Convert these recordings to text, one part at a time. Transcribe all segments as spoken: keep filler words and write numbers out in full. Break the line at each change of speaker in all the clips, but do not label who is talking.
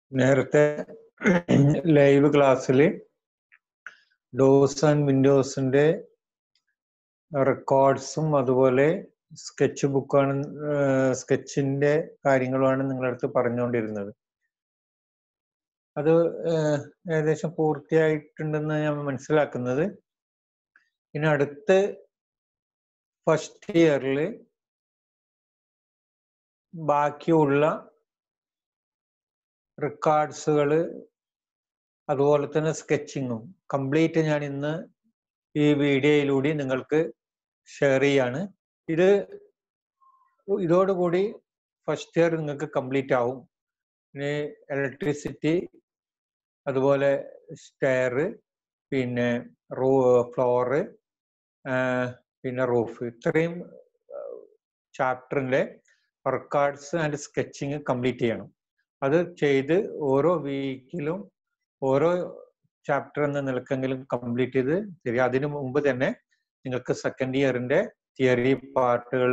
നേരത്തെ ലൈവ് ക്ലാസ്സിൽ dose and വിൻഡോസിന്റെ റെക്കോർഡ്സും അതുപോലെ സ്കെച്ച് ബുക്കാണ് സ്കെച്ചിന്റെ കാര്യങ്ങളുമാണ് നിങ്ങളുടെ അടുത്ത് പറഞ്ഞുകൊണ്ടിരുന്നത്. അത് ഏകദേശം പൂർത്തിയായിട്ടുണ്ടെന്ന് ഞാൻ മനസ്സിലാക്കുന്നത്. ഇനി അടുത്ത ഫസ്റ്റ് ഇയറിൽ ബാക്കിയുള്ള റെക്കോർഡ്സുകൾ അതുപോലെ തന്നെ സ്കെച്ചിങ്ങും കംപ്ലീറ്റ് ഞാൻ ഇന്ന് ഈ വീഡിയോയിലൂടെ നിങ്ങൾക്ക് ഷെയർ ചെയ്യാണ്. ഇത് ഇതോടുകൂടി ഫസ്റ്റ് ഇയർ നിങ്ങൾക്ക് കംപ്ലീറ്റ് ആവും. ഇനി ഇലക്ട്രിസിറ്റി, അതുപോലെ സ്റ്റെയർ, പിന്നെ റൂ ഫ്ലോറ്, പിന്നെ റൂഫ്, ഇത്രയും ചാപ്റ്ററിൻ്റെ റെക്കോർഡ്സ് ആൻഡ് സ്കെച്ചിങ് കംപ്ലീറ്റ് ചെയ്യണം. അത് ചെയ്ത് ഓരോ വീക്കിലും ഓരോ ചാപ്റ്റർ എന്ന നിലക്കെങ്കിലും കംപ്ലീറ്റ് ചെയ്ത് തരിക. അതിനു മുമ്പ് തന്നെ നിങ്ങൾക്ക് സെക്കൻഡ് ഇയറിൻ്റെ തിയറി പാർട്ടുകൾ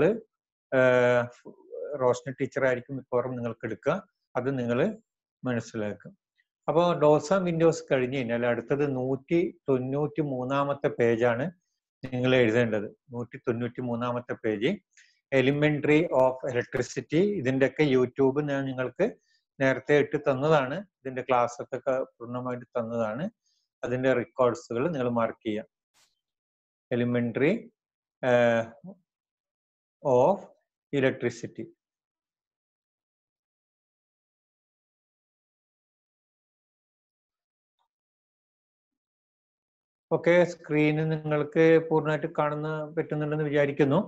റോഷ്നി ടീച്ചറായിരിക്കും മിക്കവാറും നിങ്ങൾക്ക് എടുക്കുക. അത് നിങ്ങൾ മനസ്സിലാക്കുക. അപ്പോൾ ഡോസ് ആൻഡ് വിൻഡോസ് കഴിഞ്ഞ് കഴിഞ്ഞാൽ അടുത്തത് നൂറ്റി തൊണ്ണൂറ്റി മൂന്നാമത്തെ പേജാണ് നിങ്ങൾ എഴുതേണ്ടത്. നൂറ്റി തൊണ്ണൂറ്റി മൂന്നാമത്തെ പേജ് എലിമെന്ററി ഓഫ് ഇലക്ട്രിസിറ്റി. ഇതിൻ്റെയൊക്കെ യൂട്യൂബ് ഞാൻ നിങ്ങൾക്ക് നേരത്തെ ഇട്ട് തന്നതാണ്. ഇതിൻ്റെ ക്ലാസ് ഒക്കെ പൂർണ്ണമായിട്ട് തന്നതാണ്. അതിൻ്റെ റെക്കോർഡ്സുകൾ നിങ്ങൾ മാർക്ക് ചെയ്യാം. Elementary of electricity. Okay, screen നിങ്ങൾക്ക് പൂർണ്ണമായിട്ട് കാണുന്ന പറ്റുന്നുണ്ടെന്ന് വിചാരിക്കുന്നു.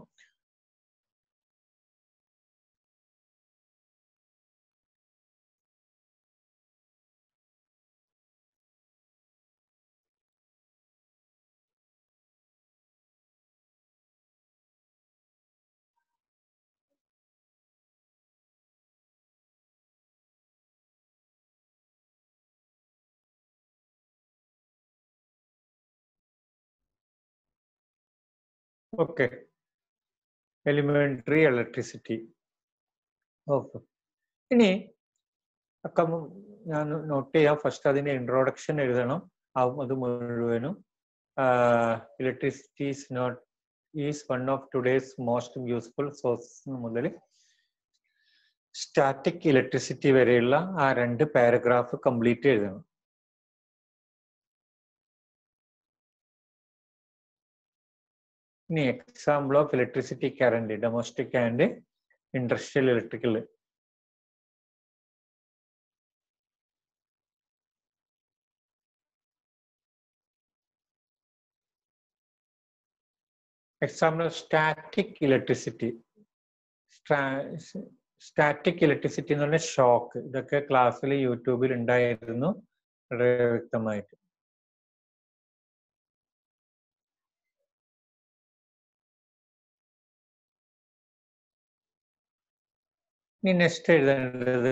Okay, elementary electricity. ഓക്കെ, ഇനി ഒക്കെ ഞാൻ നോട്ട് ചെയ്യാം. ഫസ്റ്റ് അതിൻ്റെ ഇൻട്രോഡക്ഷൻ എഴുതണം. ആവും അത് മുഴുവനും. Electricity is note is one of today's most useful sources മുതൽ സ്റ്റാറ്റിക് ഇലക്ട്രിസിറ്റി വരെയുള്ള ആ രണ്ട് പാരഗ്രാഫ് കംപ്ലീറ്റ് എഴുതണം. ഇനി example of electricity current, domestic and industrial electrical. Example static electricity. Static electricity എന്ന് പറഞ്ഞാൽ ഷോക്ക്. ഇതൊക്കെ ക്ലാസ്സിൽ യൂട്യൂബിൽ ഉണ്ടായിരുന്നു വളരെ വ്യക്തമായിട്ട്. ഇനി നെക്സ്റ്റ് എഴുതേണ്ടത്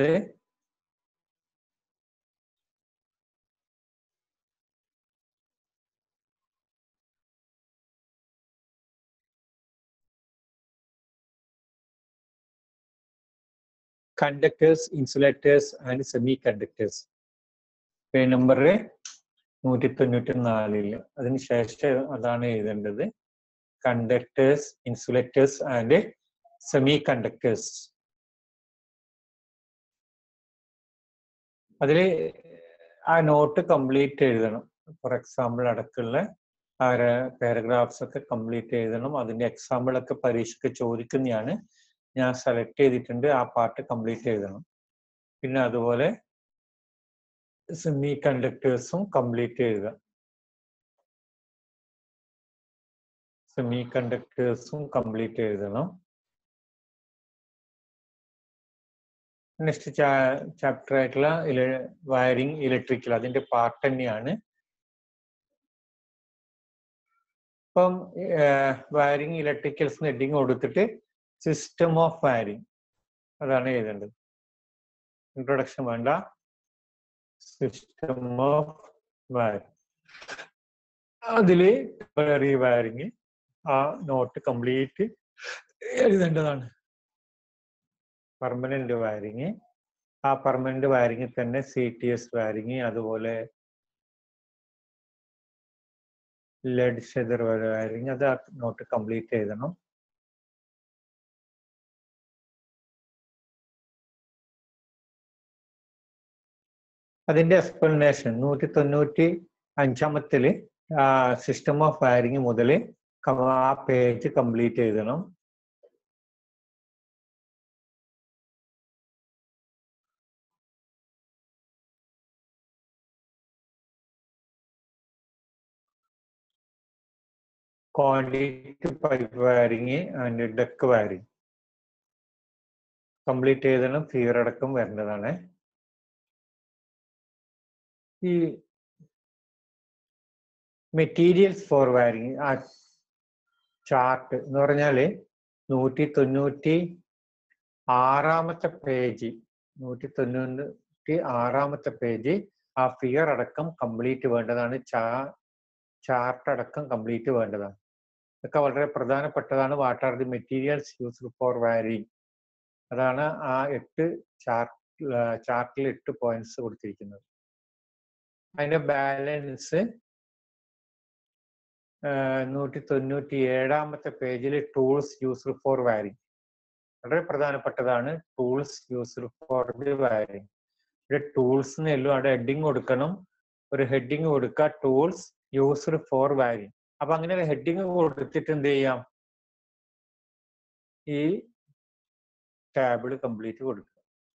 conductors, insulators and semiconductors. Page number നൂറ്റി തൊണ്ണൂറ്റി നാലില് അതിനുശേഷം അതാണ് എഴുതേണ്ടത്. Conductors, insulators and semiconductors. അതിൽ ആ നോട്ട് കംപ്ലീറ്റ് എഴുതണം. ഫോർ എക്സാമ്പിൾ അടക്കമുള്ള ആ പാരഗ്രാഫ്സ് ഒക്കെ കംപ്ലീറ്റ് എഴുതണം. അതിൻ്റെ എക്സാമ്പിളൊക്കെ പരീക്ഷയ്ക്ക് ചോദിക്കുന്നതാണ്. ഞാൻ സെലക്ട് ചെയ്തിട്ടുണ്ട്. ആ പാർട്ട് കംപ്ലീറ്റ് എഴുതണം. പിന്നെ അതുപോലെ സെമി കണ്ടക്ടേഴ്സും കംപ്ലീറ്റ് എഴുതുക. സെമി കണ്ടക്ടേഴ്സും കംപ്ലീറ്റ് എഴുതണം. നെക്സ്റ്റ് ചാപ്റ്റർ ആയിട്ടുള്ള വയറിംഗ് ഇലക്ട്രിക്കൽ, അതിന്റെ പാർട്ട് തന്നെയാണ്. ഇപ്പം വയറിംഗ് ഇലക്ട്രിക്കൽസ് ഹെഡിങ് കൊടുത്തിട്ട് സിസ്റ്റം ഓഫ് വയറിംഗ് അതാണ് എഴുതേണ്ടത്. ഇൻട്രൊഡക്ഷൻ വേണ്ട. സിസ്റ്റം ഓഫ് വയറിംഗ്, അതില് വയറിംഗ് ആ നോട്ട് കംപ്ലീറ്റ് എഴുതേണ്ടതാണ്. പെർമനന്റ് വയറിങ്, ആ പെർമനന്റ് വയറിംഗിൽ തന്നെ സി ടി എസ് വയറിംഗ്, അതുപോലെ ലെഡ് ഷെദർ വയറിംഗ്, അത് നോട്ട് കംപ്ലീറ്റ് ചെയ്യണം. അതിന്റെ എക്സ്പ്ലനേഷൻ നൂറ്റി തൊണ്ണൂറ്റി അഞ്ചാമത്തില് സിസ്റ്റം ഓഫ് വയറിംഗ് മുതൽ ആ പേജ് കംപ്ലീറ്റ് ചെയ്യണം. Quantity pipe wiring and deck wiring complete ചെയ്തണം. ഫിയർ അടക്കം വരേണ്ടതാണ്. ഈ മെറ്റീരിയൽസ് ഫോർ വയറിംഗ് ആ ചാർട്ട് എന്ന് പറഞ്ഞാൽ നൂറ്റി തൊണ്ണൂറ്റി ആറാമത്തെ പേജ് നൂറ്റി തൊണ്ണൂറ്റി ആറാമത്തെ പേജ് ആ ഫിയർ അടക്കം കംപ്ലീറ്റ് വേണ്ടതാണ്. ചാ ചാർട്ട് അടക്കം കംപ്ലീറ്റ് വേണ്ടതാണ്. ഇതൊക്കെ വളരെ പ്രധാനപ്പെട്ടതാണ്. What are the materials used for wiring, അതാണ് ആ എട്ട് ചാർട്ട് ചാർട്ടിൽ എട്ട് പോയിന്റ്സ് കൊടുത്തിരിക്കുന്നത്. അതിന്റെ ബാലൻസ് നൂറ്റി തൊണ്ണൂറ്റി ഏഴാമത്തെ പേജിൽ ടൂൾസ് യൂസ്ഡ് ഫോർ വയറിംഗ് വളരെ പ്രധാനപ്പെട്ടതാണ്. Tools used for the wiring. ഇവിടെ ടൂൾസ് എല്ലാം അവിടെ ഹെഡിങ് കൊടുക്കണം. ഒരു ഹെഡിങ് കൊടുക്കുക, ടൂൾസ് യൂസ്ഡ് ഫോർ വയറിംഗ്. അപ്പൊ അങ്ങനെ ഒരു ഹെഡിങ് കൊടുത്തിട്ട് എന്ത് ചെയ്യാം, ഈ ടാബിള് കംപ്ലീറ്റ് കൊടുക്കുക.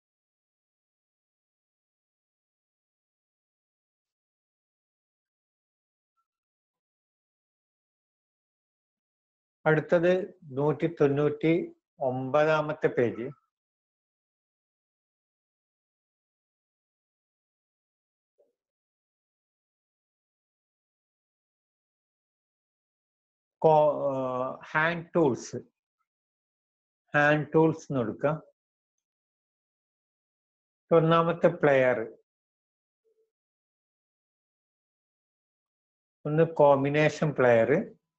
അടുത്തത് നൂറ്റി തൊണ്ണൂറ്റി ഒമ്പതാമത്തെ page. Hand tools hand tools എന്ന് കൊടുക്കുക. ഒന്നാമത്തെ പ്ലെയർ, ഒന്ന് കോമ്പിനേഷൻ പ്ലെയർ,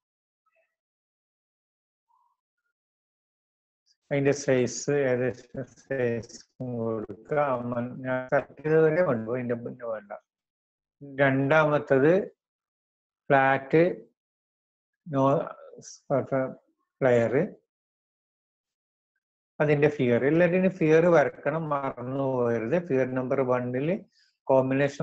അതിന്റെ സൈസ് ഏകദേശം സൈസ് കൊടുക്കുക. ഞാൻ വരെ കൊണ്ടു അതിന്റെ മുന്നേ വേണ്ട. രണ്ടാമത്തത് ഫ്ലാറ്റ് നോ പ്ലെയർ, അതിന്റെ ഫിയർ. എല്ലാത്തിനും ഫിയർ വരക്കണം, മറന്നു പോകരുത്. ഫിയർ നമ്പർ വണ്ണില് കോമ്പിനേഷൻ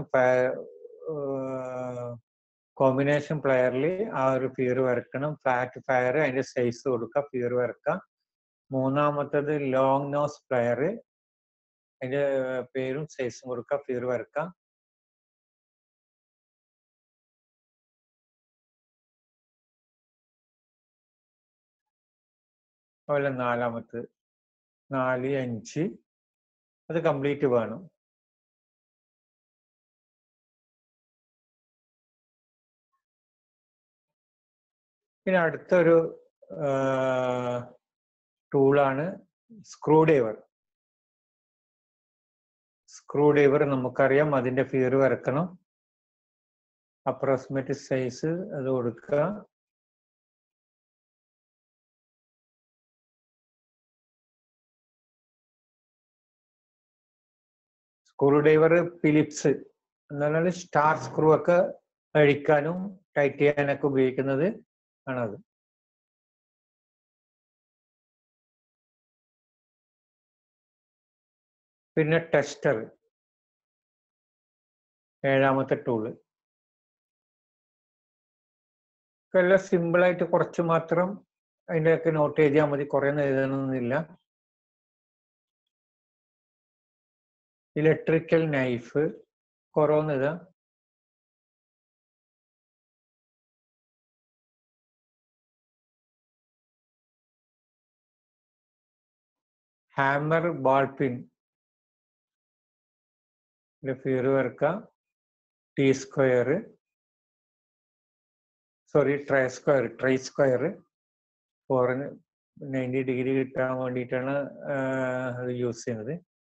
കോമ്പിനേഷൻ പ്ലെയറിൽ ആ ഒരു ഫിയർ വരക്കണം. ഫ്ലാറ്റ് ഫയർ, അതിന്റെ സൈസ് കൊടുക്കുക, ഫിയർ വരക്കാം. മൂന്നാമത്തത് ലോങ് നോസ് പ്ലെയർ, അതിന്റെ പേരും സൈസും കൊടുക്കുക, ഫിയർ വരക്കാം. അതുപോലെ നാലാമത്ത് നാല് അഞ്ച് അത് കംപ്ലീറ്റ് വേണം. പിന്നെ അടുത്തൊരു ടൂളാണ് സ്ക്രൂ ഡ്രൈവർ. സ്ക്രൂ ഡ്രൈവർ നമുക്കറിയാം, അതിന്റെ ഫിയർ വരക്കണം. അപ്രോക്സിമേറ്റ് സൈസ് അത് കൊടുക്കുക. സ്ക്രൂ ഡ്രൈവർ ഫിലിപ്സ് എന്നാൽ സ്റ്റാർ സ്ക്രൂ ഒക്കെ അഴിക്കാനും ടൈറ്റ് ചെയ്യാനൊക്കെ ഉപയോഗിക്കുന്നത് ആണത്. പിന്നെ ടെസ്റ്റർ, ഏഴാമത്തെ ടൂള്. എല്ലാം സിമ്പിളായിട്ട് കുറച്ച് മാത്രം അതിൻ്റെയൊക്കെ നോട്ട് എഴുതിയാൽ മതി, കുറേ എഴുതണമെന്നില്ല. ഇലക്ട്രിക്കൽ നൈഫ് കുറവെന്ന് എഴുതാം. ഹാമർ ബാൾ പിൻ ഫിയർ വരക്കാം. T square sorry try square try square for ninety degree കിട്ടാൻ വേണ്ടിയിട്ടാണ് അത് യൂസ് ചെയ്യുന്നത്.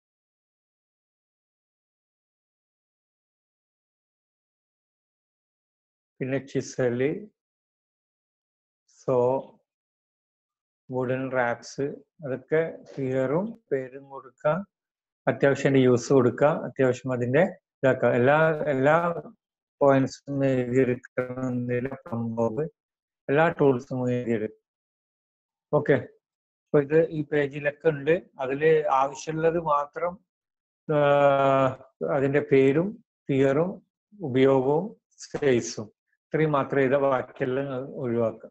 പിന്നെ ചിസല്, സോ, വുഡൻ റാപ്സ്, അതൊക്കെ ഫിയറും പേരും കൊടുക്കാം. അത്യാവശ്യം യൂസ് കൊടുക്കുക, അത്യാവശ്യം അതിന്റെ ഇതാക്കുക. എല്ലാ എല്ലാ പോയിന്റ്സും എഴുതിയെടുക്കുന്നില്ല, സംഭവം എല്ലാ ടൂൾസും എഴുതിയെടുക്കും. ഓക്കെ, അപ്പൊ ഇത് ഈ പേജിലൊക്കെ ഉണ്ട്. അതിൽ ആവശ്യമുള്ളത് മാത്രം അതിന്റെ പേരും ഫിയറും ഉപയോഗവും സ്പേസും ഇത്രയും മാത്രം ചെയ്താൽ ബാക്കിയെല്ലാം ഒഴിവാക്കാം.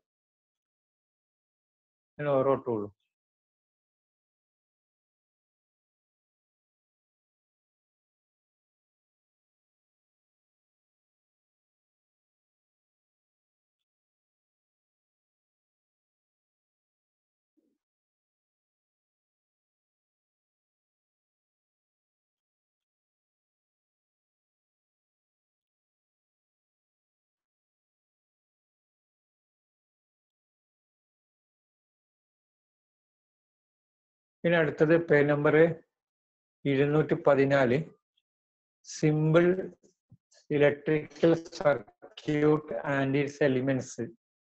അങ്ങനെ ഓരോ ടൂളും. പിന്നെ അടുത്തത് പേ നമ്പർ ഇരുന്നൂറ്റി പതിനാല്, simple electrical circuit and its elements.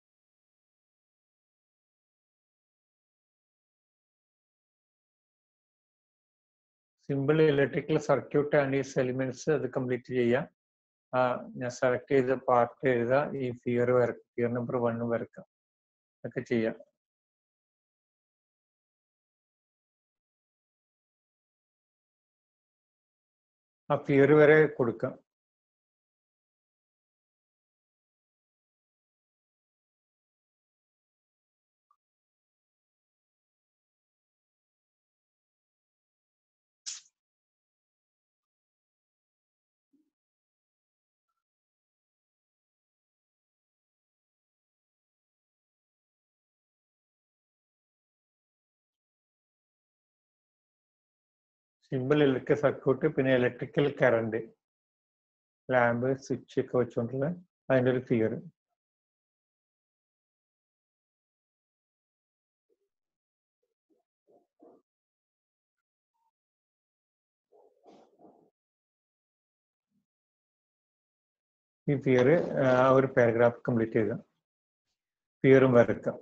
Simple electrical circuit and its elements അത് കംപ്ലീറ്റ് ചെയ്യാം. ഞാൻ സെലക്ട് ചെയ്ത പാർട്ട് എഴുതുക, ഈ ഫിയർ വരക്കുക, ഫിയർ നമ്പർ വണ്ണും വരക്കാം, ഒക്കെ ചെയ്യാം. ആ ഫിയർ വരെ കൊടുക്കാം. സിമ്പിൾ ഇലക്ട്രിക്കൽ സർക്യൂട്ട്, പിന്നെ ഇലക്ട്രിക്കൽ കറണ്ട്, ലാമ്പ് സ്വിച്ച് ഒക്കെ വെച്ചുകൊണ്ടുള്ള അതിൻ്റെ ഒരു ഫിയർ. ഈ ഫിയർ ആ ഒരു പാരഗ്രാഫ് കംപ്ലീറ്റ് ചെയ്യുക, ഫിയറും വരക്കാം.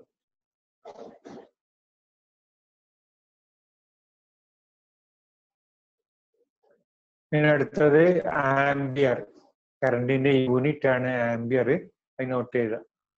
പിന്നെ അടുത്തത് ആംബിയർ, കറണ്ടിന്റെ യൂണിറ്റ് ആണ് ആംബിയർ, അത് നോട്ട് ചെയ്ത.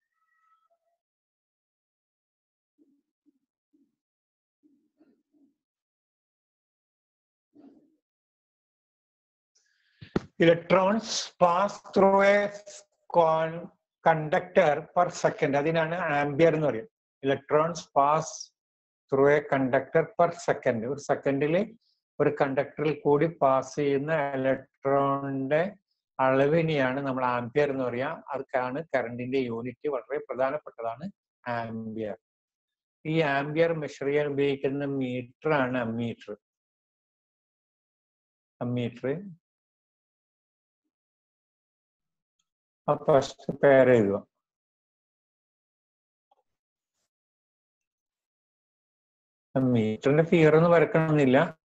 Electrons pass through a conductor per second, അതിനാണ് ആംബിയർ എന്ന് പറയും. Electrons pass through a conductor per second, ഒരു സെക്കൻഡിൽ ഒരു കണ്ടക്ടറിൽ കൂടി പാസ് ചെയ്യുന്ന ഇലക്ട്രോണിന്റെ അളവിനെയാണ് നമ്മൾ ആംബിയർ എന്ന് പറയാ. അതൊക്കെയാണ് കറണ്ടിന്റെ യൂണിറ്റ്, വളരെ പ്രധാനപ്പെട്ടതാണ് ആംബിയർ. ഈ ആംബിയർ മെഷർ ചെയ്യാൻ ഉപയോഗിക്കുന്ന മീറ്റർ ആണ് അമ്മീറ്റർ. അമ്മീറ്റർ ഫസ്റ്റ് പേര് എഴുതുക. മീറ്ററിന്റെ ഫിയർ ഒന്നും വരക്കണമെന്നില്ല.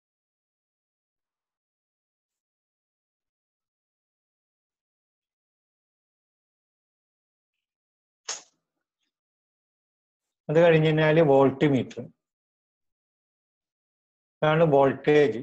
അത് കഴിഞ്ഞ് കഴിഞ്ഞാല് വോൾട്ട് മീറ്റർ, അതാണ് വോൾട്ടേജ്.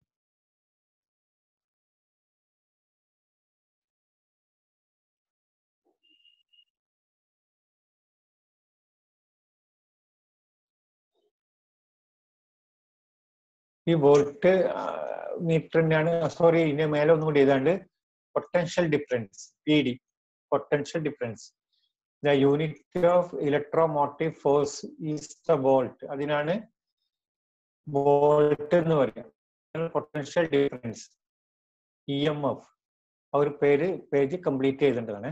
ഈ വോൾട്ട് മീറ്റർ തന്നെയാണ്. സോറി, ഇതിന്റെ മേലെ ഒന്നും കൂടി എഴുതാണ്ട് potential difference, P D, potential difference. The unit of electromotive force is the volt, അതിനാണ് വോൾട്ട് എന്ന് പറയാം. Potential difference, E M F. ആ ഒരു പേര് പേജ് കംപ്ലീറ്റ് ചെയ്തേണ്ടതാണ്.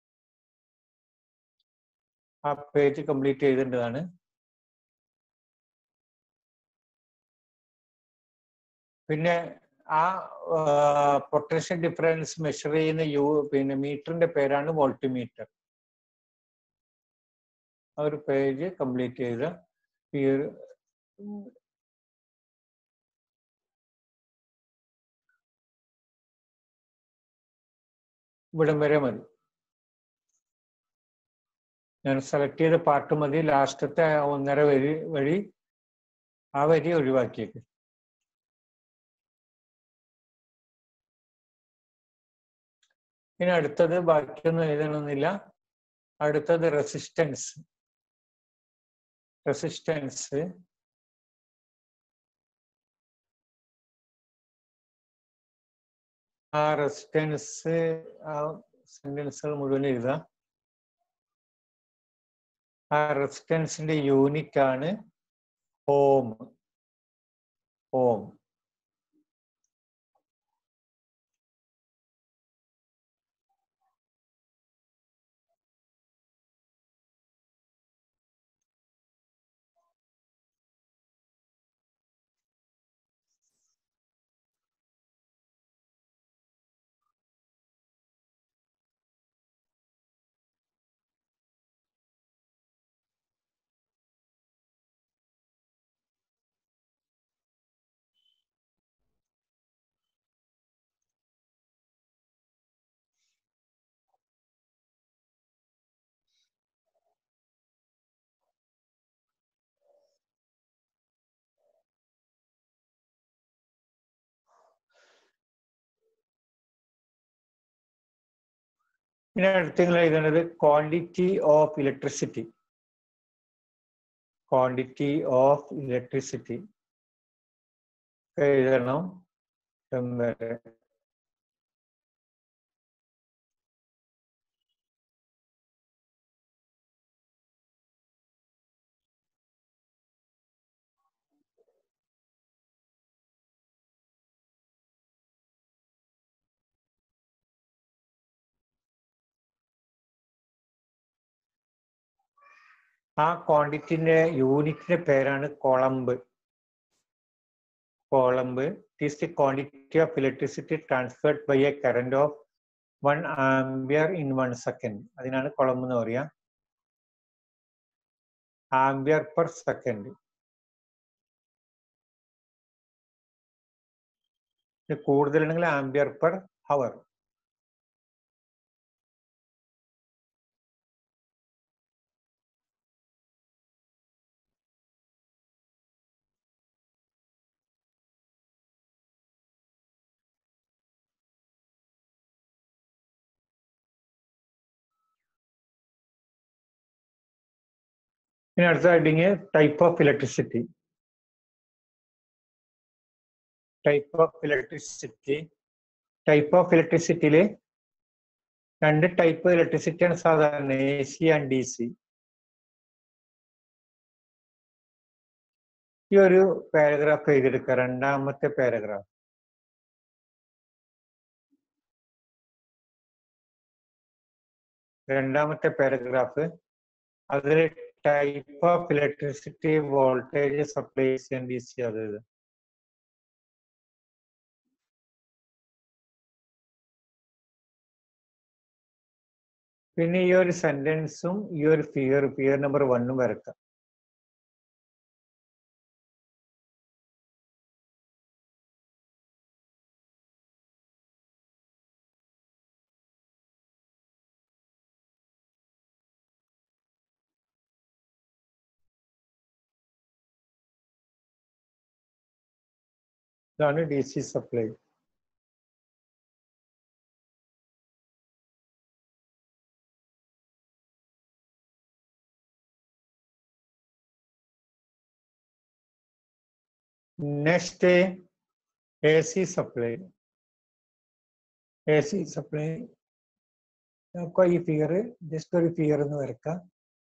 ആ പേജ് കംപ്ലീറ്റ് ചെയ്തേണ്ടതാണ്. പിന്നെ ആ പൊട്ടൻഷ്യൽ ഡിഫറൻസ് മെഷർ ചെയ്യുന്ന യു പിന്നെ മീറ്ററിന്റെ പേരാണ് വോൾട്ട് മീറ്റർ. ആ ഒരു പേജ് കംപ്ലീറ്റ് ചെയ്ത ഈ ഒരു ഇവിടം വരെ മതി. ഞാൻ സെലക്ട് ചെയ്ത പാർട്ട് മതി. ലാസ്റ്റത്തെ ഒന്നര വരി വഴി ആ വരി ഒഴിവാക്കിയേക്ക്. ഇനി അടുത്തത് ബാക്കിയൊന്നും എഴുതണമെന്നില്ല. അടുത്തത് റെസിസ്റ്റൻസ്. റെസിസ്റ്റൻസ് ആ റെസിസ്റ്റൻസ് ആ സെന്റൻസുകൾ മുഴുവൻ എഴുതുക. ആ റെസിസ്റ്റൻസിന്റെ യൂണിറ്റ് ആണ് ഓം. ഓം. ഇനി അടുത്ത നിങ്ങൾ എഴുതേണ്ടത് quantity of electricity. Quantity of electricity എഴുതണം. ആ ക്വാണ്ടിറ്റിന്റെ യൂണിറ്റിന്റെ പേരാണ് coulomb. Coulomb. It is the quantity of electricity transferred by a current of one ampere in one second. അതിനാണ് കൊളംബ് എന്ന് പറയാ. Ampere per second. കൂടുതലുണ്ടെങ്കിൽ ആംപിയർ പെർ ഹവർ. ഇനി അടുത്ത heading type of electricity. Type of electricity. Type of ഇലക്ട്രിസിറ്റിയിൽ രണ്ട് type ഇലക്ട്രിസിറ്റിയാണ് സാധാരണ, A C and D C. ഈ ഒരു പാരഗ്രാഫ് എഴുതിയെടുക്കുക. രണ്ടാമത്തെ പാരഗ്രാഫ്. രണ്ടാമത്തെ പാരഗ്രാഫ് അതിൽ type of electricity, voltage, supply, D C അത്. പിന്നെ ഈ ഒരു സെന്റൻസും ഈ ഒരു ഫിഗർ ഫിഗർ നമ്പർ വണ്ണും വരക്കാം. ഇതാണ് D C supply. Next A C supply. A C supply നമുക്ക് ഈ ഫിഗർ ജസ്റ്റ് ഒരു ഫിഗർ എന്ന് വരക്കാം.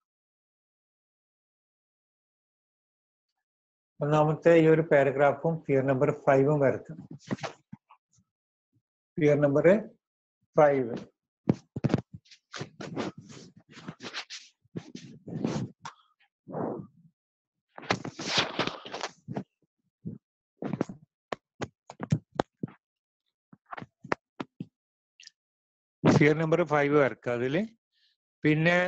ഒന്നാമത്തെ ഈ ഒരു പാരഗ്രാഫും ഫിഗർ നമ്പർ ഫൈവും വരക്കാം. Figure number five. Figure number five വരക്കാം. അതില് പിന്നെ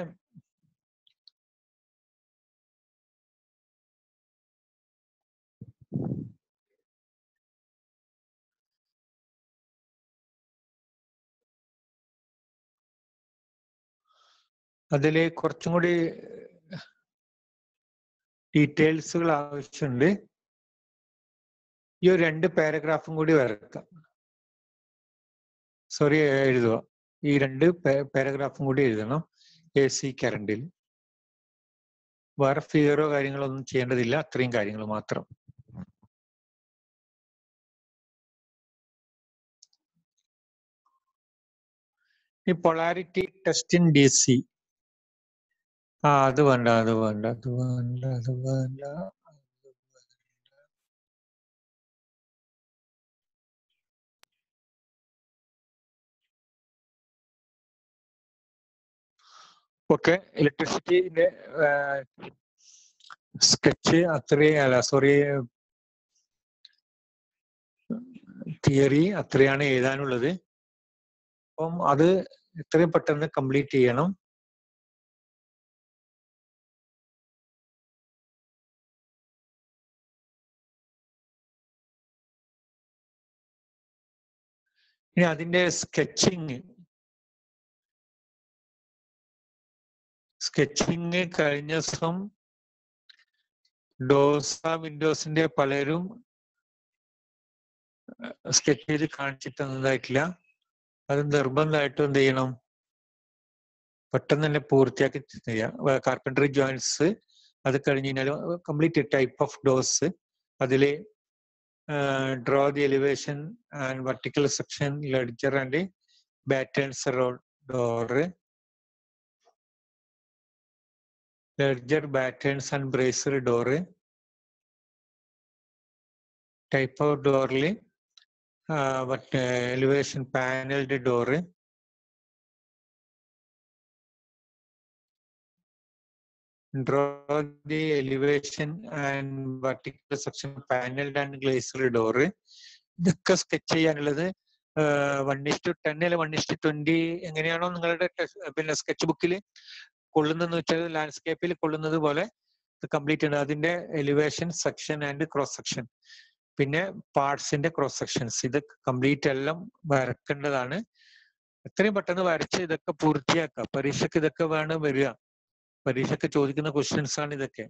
അതില് കുറച്ചും കൂടി ഡീറ്റെയിൽസുകൾ ആവശ്യമുണ്ട്. ഈ ഒരു രണ്ട് പാരഗ്രാഫും കൂടി വരക്കാം. സോറി എഴുതുക. ഈ രണ്ട് പാരഗ്രാഫും കൂടി എഴുതണം എ സി കറണ്ടിൽ. വേറെ ഫിഗറോ കാര്യങ്ങളോ ഒന്നും ചെയ്യേണ്ടതില്ല, അത്രയും കാര്യങ്ങൾ മാത്രം. ഈ polarity test in D C. ആ അത് വേണ്ട അത് വേണ്ട അത് വേണ്ട അത് വേണ്ട ഓക്കെ. ഇലക്ട്രിസിറ്റിന്റെ സ്കെച്ച് അത്രയും അല്ല സോറി തിയറി അത്രയാണ് എഴുതാനുള്ളത്. അപ്പം അത് എത്രയും പെട്ടെന്ന് കംപ്ലീറ്റ് ചെയ്യണം. ഇനി അതിന്റെ സ്കെച്ചിങ് സ്കെച്ചിങ് കഴിഞ്ഞ ദിവസം ഡോസ വിൻഡോസിന്റെ പലരും സ്കെച്ച് ചെയ്ത് കാണിച്ചു തന്നതായിട്ടില്ല. അത് നിർബന്ധമായിട്ടും എന്ത് ചെയ്യണം, പെട്ടെന്ന് തന്നെ പൂർത്തിയാക്കി ചെയ്യാം. കാർപ്പൻട്രി ജോയിന്റ്സ് അത് കഴിഞ്ഞ് കഴിഞ്ഞാൽ കംപ്ലീറ്റ് ടൈപ്പ് ഓഫ് ഡോസ്, അതില് draw the elevation and vertical section, ledger and battens door, ledger battens and braced door, type of ഡോറിൽ elevation panelled door, draw the elevation and vertical section paneled and glazed door. ഇതൊക്കെ sketch ചെയ്യാനുള്ളത് one is to ten അല്ലെ one is to twenty എങ്ങനെയാണോ നിങ്ങളുടെ പിന്നെ sketch ബുക്കിൽ കൊള്ളുന്നതെന്ന് വെച്ചാൽ ലാൻഡ്സ്കേപ്പിൽ കൊള്ളുന്നത് പോലെ കംപ്ലീറ്റ് ഉണ്ട്. അതിന്റെ elevation section and cross section, പിന്നെ പാർട്സിന്റെ ക്രോസ് സെക്ഷൻസ്, ഇത് കംപ്ലീറ്റ് എല്ലാം വരക്കേണ്ടതാണ്. എത്രയും പെട്ടെന്ന് വരച്ച് ഇതൊക്കെ പൂർത്തിയാക്കുക. പരീക്ഷയ്ക്ക് ഇതൊക്കെ വേണം വരിക. പരീക്ഷയ്ക്ക് ചോദിക്കുന്ന ക്വസ്റ്റ്യൻസ് ആണ് ഇതൊക്കെ.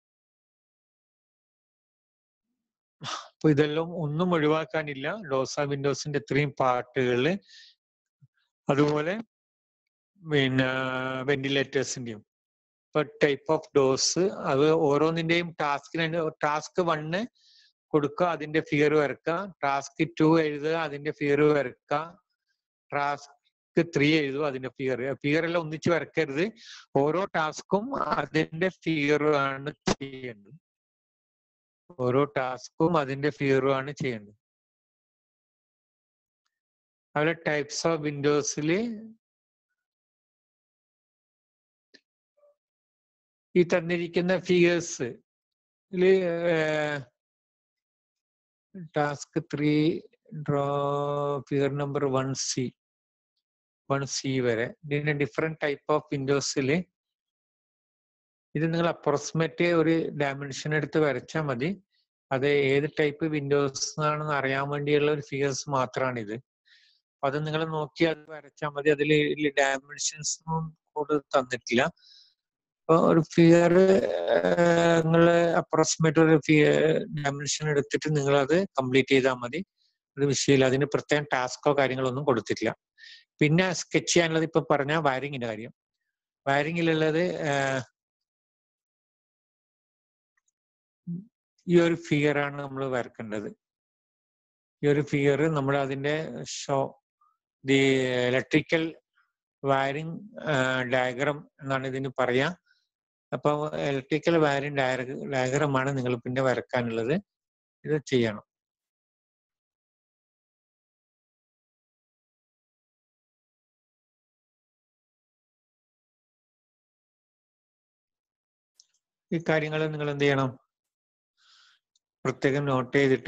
അപ്പൊ ഇതെല്ലാം ഒന്നും ഒഴിവാക്കാനില്ല. ഡോസ വിൻഡോസിന്റെ ഇത്രയും പാർട്ടുകള്, അതുപോലെ പിന്നെ വെന്റിലേറ്റേഴ്സിന്റെയും. ഇപ്പൊ ടൈപ്പ് ഓഫ് ഡോസ് അത് ഓരോന്നിന്റെയും ടാസ്കിന് ടാസ്ക് വണ്ണ് കൊടുക്കുക, അതിന്റെ ഫിഗർ വരക്കുക. ടാസ്ക് ടു എഴുതുക, അതിന്റെ ഫിഗർ വരക്കുക. ടാസ്ക് ത്രീ എഴുതുക, അതിന്റെ ഫിഗർ. ഫിഗർ എല്ലാം ഒന്നിച്ച് വരക്കരുത്. ഓരോ ടാസ്കും അതിന്റെ ഫിഗറുമാണ് ചെയ്യേണ്ടത്. ഓരോ ടാസ്കും അതിന്റെ ഫിഗറുമാണ് ചെയ്യേണ്ടത്. അതുപോലെ ടൈപ്സ് ഓഫ് വിൻഡോസിൽ ഈ തന്നിരിക്കുന്ന figures task three draw figure number one C one C വരെ ഇതിന്റെ ഡിഫറെന്റ് ടൈപ്പ് ഓഫ് വിൻഡോസിൽ ഇത് നിങ്ങൾ അപ്രോക്സിമേറ്റ് ഒരു ഡയമെൻഷൻ എടുത്ത് വരച്ചാൽ മതി. അത് ഏത് ടൈപ്പ് വിൻഡോസ് ആണെന്ന് അറിയാൻ വേണ്ടിയുള്ള ഒരു ഫിഗേഴ്സ് മാത്രമാണ് ഇത്. അത് നിങ്ങൾ നോക്കി അത് വരച്ചാൽ മതി. അതിൽ ഡയമെൻഷൻസ് ഒന്നും കൂടുതൽ തന്നിട്ടില്ല. അപ്പൊ ഒരു ഫിഗർ നിങ്ങൾ അപ്രോക്സിമേറ്റ് ഒരു ഡയമെൻഷൻ എടുത്തിട്ട് നിങ്ങൾ അത് കംപ്ലീറ്റ് ചെയ്താൽ മതി. അത് വിഷയമില്ല. അതിന് പ്രത്യേകം ടാസ്കോ കാര്യങ്ങളോ ഒന്നും കൊടുത്തിട്ടില്ല. പിന്നെ സ്കെച്ച് ചെയ്യാനുള്ളത് ഇപ്പൊ പറഞ്ഞ വയറിങ്ങിന്റെ കാര്യം. വയറിങ്ങിലുള്ളത് ഈ ഒരു ഫിഗർ ആണ് നമ്മൾ വരക്കേണ്ടത്. ഈ ഒരു ഫിഗർ നമ്മൾ അതിന്റെ show the electrical wiring diagram എന്നാണ് ഇതിന് പറയാ. അപ്പൊ ഇലക്ട്രിക്കൽ വയറിംഗ് ഡയഗ്രമാണ് നിങ്ങൾ പിന്നെ വരക്കാനുള്ളത്. ഇത് ചെയ്യണം. ഈ കാര്യങ്ങൾ നിങ്ങൾ എന്ത് ചെയ്യണം, പ്രത്യേകം നോട്ട് ചെയ്തിട്ട്.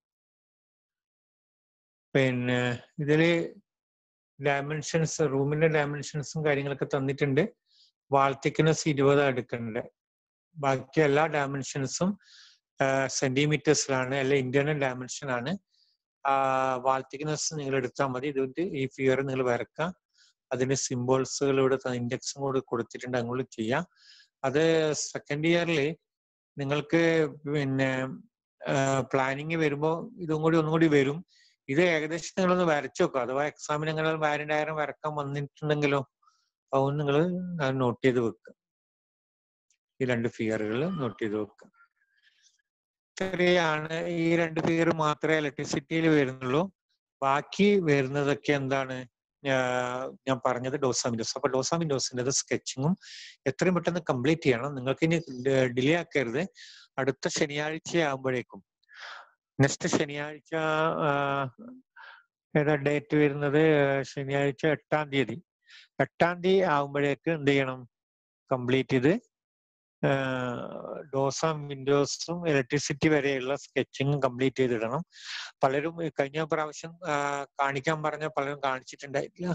പിന്നെ ഇതില് ഡയമെൻഷൻസ്, റൂമിന്റെ ഡയമെൻഷൻസും കാര്യങ്ങളൊക്കെ തന്നിട്ടുണ്ട്. വാൾ തിക്നെസ് ഇരുപത് എടുക്കുന്നുണ്ട്. ബാക്കി എല്ലാ ഡയമെൻഷൻസും സെന്റിമീറ്റേഴ്സിലാണ്, അല്ലെ ഇന്റേണൽ ഡയമെൻഷൻ ആണ്. വാൾ തിക്നെസ് നിങ്ങൾ എടുത്താൽ മതി. ഇതുകൊണ്ട് ഈ ഫിഗർ നിങ്ങൾ വരക്കുക. അതിന് സിംബോൾസുകൾ ഇവിടെ ഇൻഡെക്സും കൂടെ കൊടുത്തിട്ടുണ്ട്, അങ്ങോട്ട് ചെയ്യാം. അത് സെക്കൻഡ് ഇയറിൽ നിങ്ങൾക്ക് പിന്നെ പ്ലാനിങ് വരുമ്പോൾ ഇതും കൂടി ഒന്നും കൂടി വരും. ഇത് ഏകദേശം നിങ്ങളൊന്ന് വരച്ചു വെക്കുക. അഥവാ എക്സാമിന് നിങ്ങൾ വാരിയൻ ഡയഗ്രം വരക്കാൻ വന്നിട്ടുണ്ടെങ്കിലോ അതൊന്ന് നിങ്ങൾ നോട്ട് ചെയ്ത് വെക്കുക. ഈ രണ്ട് ഫിഗറുകൾ നോട്ട് ചെയ്ത് വെക്കുക. ഇത്രയാണ്, ഈ രണ്ട് ഫിഗർ മാത്രമേ ഇലക്ട്രിസിറ്റിയിൽ വരുന്നുള്ളൂ. ബാക്കി വരുന്നതൊക്കെ എന്താണ് ഞാൻ പറഞ്ഞത് ഡോസ വിൻഡോസ്. അപ്പൊ ഡോസ വിൻഡോസിന്റെ സ്കെച്ചിങ്ങും എത്രയും പെട്ടെന്ന് കംപ്ലീറ്റ് ചെയ്യണം. നിങ്ങൾക്ക് ഇനി ഡിലേ ആക്കരുത്. അടുത്ത ശനിയാഴ്ച ആകുമ്പോഴേക്കും, നെക്സ്റ്റ് ശനിയാഴ്ച ഏതാ ഡേറ്റ് വരുന്നത്, ശനിയാഴ്ച എട്ടാം തീയതി എട്ടാം തീയതി ആകുമ്പോഴേക്ക് എന്ത് ചെയ്യണം, കംപ്ലീറ്റ് ചെയ്ത് ഡോസും വിൻഡോസും ഇലക്ട്രിസിറ്റി വരെയുള്ള സ്കെച്ചിങ്ങും കംപ്ലീറ്റ് ചെയ്തിടണം. പലരും കഴിഞ്ഞ പ്രാവശ്യം കാണിക്കാൻ പറഞ്ഞ പലരും കാണിച്ചിട്ടുണ്ടായിട്ടില്ല.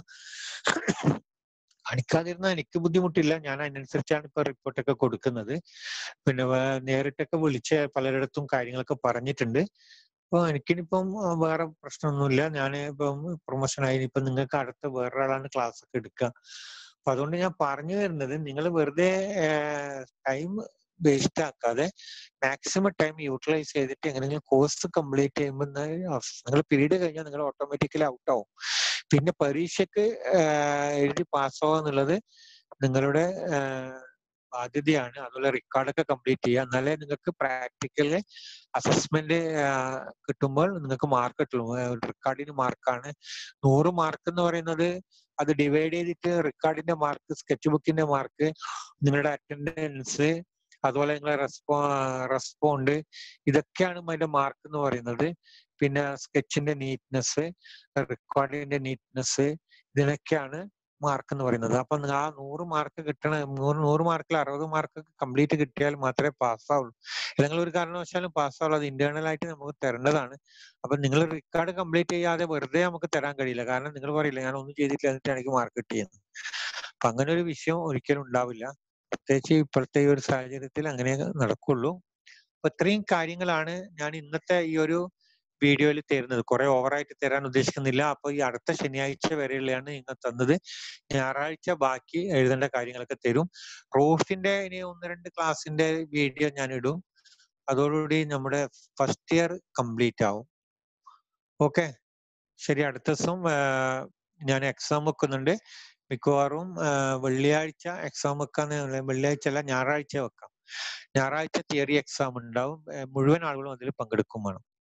കാണിക്കാതിരുന്നാൽ എനിക്ക് ബുദ്ധിമുട്ടില്ല, ഞാൻ അതിനനുസരിച്ചാണ് ഇപ്പൊ റിപ്പോർട്ടൊക്കെ കൊടുക്കുന്നത്. പിന്നെ നേരിട്ടൊക്കെ വിളിച്ച് പലരിടത്തും കാര്യങ്ങളൊക്കെ പറഞ്ഞിട്ടുണ്ട്. അപ്പൊ എനിക്കിനിപ്പം വേറെ പ്രശ്നമൊന്നുമില്ല. ഞാൻ ഇപ്പം പ്രൊമോഷനായി, ഇപ്പൊ നിങ്ങൾക്ക് അടുത്ത വേറൊരാളാണ് ക്ലാസ് ഒക്കെ എടുക്കുക. അപ്പൊ അതുകൊണ്ട് ഞാൻ പറഞ്ഞു തരുന്നത്, നിങ്ങൾ വെറുതെ ടൈം വേസ്റ്റ് ആക്കാതെ മാക്സിമം ടൈം യൂട്ടിലൈസ് ചെയ്തിട്ട് എങ്ങനെയെങ്കിലും കോഴ്സ് കംപ്ലീറ്റ് ചെയ്യുമ്പോൾ നിങ്ങൾ പീരീഡ് കഴിഞ്ഞാൽ നിങ്ങൾ ഓട്ടോമാറ്റിക്കലി ഔട്ട് ആവും. പിന്നെ പരീക്ഷയ്ക്ക് എഴുതി പാസ്സാവുക എന്നുള്ളത് നിങ്ങളുടെ ബാധ്യതയാണ്. അതുപോലെ റെക്കോർഡൊക്കെ കംപ്ലീറ്റ് ചെയ്യുക, എന്നാലേ നിങ്ങൾക്ക് പ്രാക്ടിക്കല് അസസ്മെന്റ് കിട്ടുമ്പോൾ നിങ്ങൾക്ക് മാർക്ക് കിട്ടുള്ളൂ. റെക്കോർഡിന് മാർക്കാണ് നൂറ് മാർക്ക് എന്ന് പറയുന്നത്. അത് ഡിവൈഡ് ചെയ്തിട്ട് റെക്കോർഡിന്റെ മാർക്ക്, സ്കെച്ച് ബുക്കിന്റെ മാർക്ക്, നിങ്ങളുടെ അറ്റൻഡൻസ്, അതുപോലെ നിങ്ങളെ റെസ്പോ റെസ്പോണ്ട് ഇതൊക്കെയാണ് അതിന്റെ മാർക്ക് എന്ന് പറയുന്നത്. പിന്നെ സ്കെച്ചിന്റെ നീറ്റ്നെസ്, റെക്കോർഡിന്റെ നീറ്റ്നെസ്, ഇതിനൊക്കെയാണ് മാർക്ക് എന്ന് പറയുന്നത്. അപ്പൊ ആ നൂറ് മാർക്ക് കിട്ടണ നൂറ് നൂറ് മാർക്കിൽ അറുപത് മാർക്ക് കംപ്ലീറ്റ് കിട്ടിയാൽ മാത്രമേ പാസ്സാവുള്ളൂ. നിങ്ങൾ ഒരു കാരണവശാലും പാസ്സാവുള്ളൂ. അത് ഇന്റേണൽ ആയിട്ട് നമുക്ക് തരേണ്ടതാണ്. അപ്പൊ നിങ്ങൾ റെക്കോർഡ് കംപ്ലീറ്റ് ചെയ്യാതെ വെറുതെ നമുക്ക് തരാൻ കഴിയില്ല. കാരണം നിങ്ങൾ പറയില്ല ഞാൻ ഒന്നും ചെയ്തിട്ടില്ല എന്നിട്ട് എനിക്ക് മാർക്ക് കിട്ടിയെന്ന്. അപ്പൊ അങ്ങനെ ഒരു വിഷയം ഒരിക്കലും ഉണ്ടാവില്ല. പ്രത്യേകിച്ച് ഇപ്പോഴത്തെ ഈ ഒരു സാഹചര്യത്തിൽ അങ്ങനെ നടക്കുള്ളൂ. അപ്പൊ ഇത്രയും കാര്യങ്ങളാണ് ഞാൻ ഇന്നത്തെ ഈ ഒരു വീഡിയോയിൽ തരുന്നത്. കുറെ ഓവറായിട്ട് തരാൻ ഉദ്ദേശിക്കുന്നില്ല. അപ്പൊ ഈ അടുത്ത ശനിയാഴ്ച വരെയുള്ളതാണ് നിങ്ങൾ തന്നത്. ഞായറാഴ്ച ബാക്കി എഴുതേണ്ട കാര്യങ്ങളൊക്കെ തരും. റൂഫിന്റെ ഇനി ഒന്ന് രണ്ട് ക്ലാസിന്റെ വീഡിയോ ഞാൻ ഇടും. അതോടുകൂടി നമ്മുടെ ഫസ്റ്റ് ഇയർ കംപ്ലീറ്റ് ആവും. ഓക്കെ, ശരി. അടുത്ത ദിവസം ഞാൻ എക്സാം വെക്കുന്നുണ്ട്. മിക്കവാറും വെള്ളിയാഴ്ച എക്സാം വെക്കാന്ന്, വെള്ളിയാഴ്ച അല്ല ഞായറാഴ്ച വെക്കാം. ഞായറാഴ്ച തിയറി എക്സാം ഉണ്ടാവും. മുഴുവൻ ആളുകളും അതിൽ പങ്കെടുക്കും വേണം.